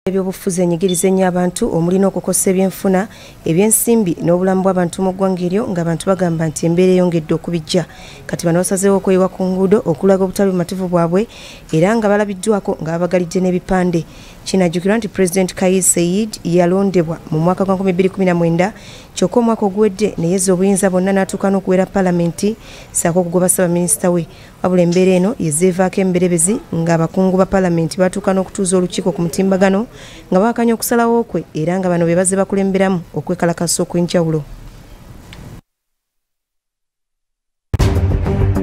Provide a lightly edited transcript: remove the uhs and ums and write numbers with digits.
Ebyobufuzi enyigiriza ennyo abantu omulina okukosa ebyenfuna ebyensimbi n'obulamu bw'abantu mu ggwanga eryo ng'abantu bagamba nti embeera eyongedde okubijja. Kati bano basazeewo okweyiwa ku nguudo okulaga obutali bumativu bwabwe era nga balabiddwako nga babagalidde n'ebipande. Kinajjukirwa nti President Kais Saied yalondebwa mu mwaka gwa 2019 kyokka omwaka oguwedde ne yezza obuyinza bwonna n'atuuka n'okuwera Paalamenti ssaako okugoba Ssaabaminisita we. Wabula embeera eno yezzeevaako emberebezi ng'abakungu ba Paalamenti batuuka n'okutuuza olukiiko ku mutimbagano nga bakanya okusalawo kwe era nga bano be bazze bakulemberamu okwekalakasa okw'enjawulo.